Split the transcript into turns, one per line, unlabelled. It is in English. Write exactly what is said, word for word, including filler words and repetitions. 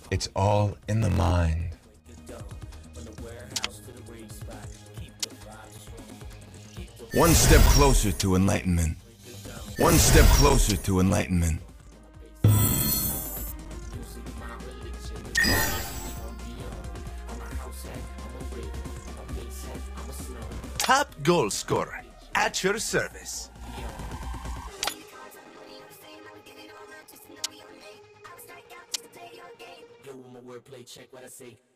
It's all in the mind. One step closer to enlightenment. One step closer to enlightenment.
Top goal scorer, at your service.
Yo, my wordplay, check what I say.